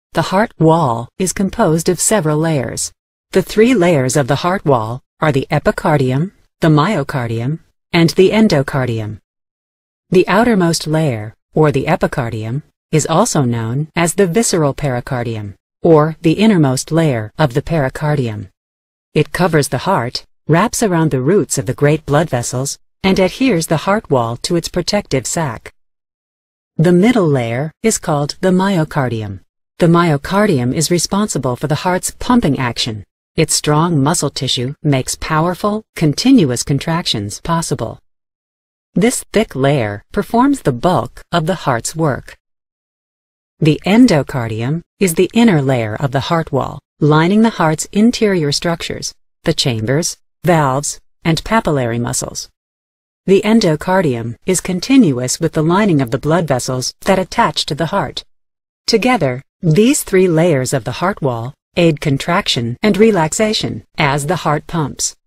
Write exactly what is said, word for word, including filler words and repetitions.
The heart wall is composed of several layers. The three layers of the heart wall are the epicardium, the myocardium, and the endocardium. The outermost layer, or the epicardium, is also known as the visceral pericardium, or the innermost layer of the pericardium. It covers the heart, wraps around the roots of the great blood vessels, and adheres the heart wall to its protective sac. The middle layer is called the myocardium. The myocardium is responsible for the heart's pumping action. Its strong muscle tissue makes powerful, continuous contractions possible. This thick layer performs the bulk of the heart's work. The endocardium is the inner layer of the heart wall, lining the heart's interior structures, the chambers, valves, and papillary muscles. The endocardium is continuous with the lining of the blood vessels that attach to the heart. Together, these three layers of the heart wall aid contraction and relaxation as the heart pumps.